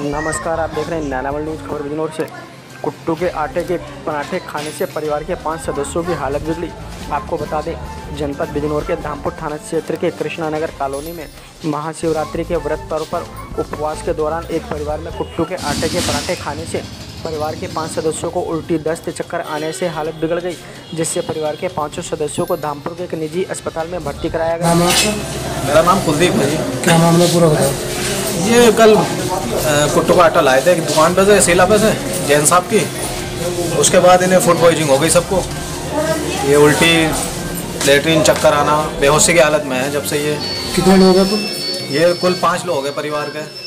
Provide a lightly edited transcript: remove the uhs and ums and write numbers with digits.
नमस्कार, आप देख रहे हैं नैनावल न्यूज़। खबर बिजनौर से। कुट्टू के आटे के पराठे खाने से परिवार के 5 सदस्यों की हालत बिगड़ी। आपको बता दें, जनपद बिजनौर के धामपुर थाना क्षेत्र के कृष्णानगर कॉलोनी में महाशिवरात्रि के व्रत पर्व पर उपवास के दौरान एक परिवार में कुट्टू के आटे के पराठे खाने से परिवार के 5 सदस्यों को उल्टी, दस्त, चक्कर आने से हालत बिगड़ गई, जिससे परिवार के 5 सदस्यों को धामपुर के एक निजी अस्पताल में भर्ती कराया गया। मेरा नाम कुलदीप है जी। क्या मामला पूरा बताओ। ये कल कुट्टू का आटा लाए थे दुकान पे से, सेला पे से, जैन साहब की। उसके बाद इन्हें फूड पॉइजनिंग हो गई सबको। ये उल्टी, लेटरिन, चक्कर आना, बेहोशी की हालत में है जब से ये। कितने लोग हैं तुम? ये कुल 5 लोग हैं परिवार के।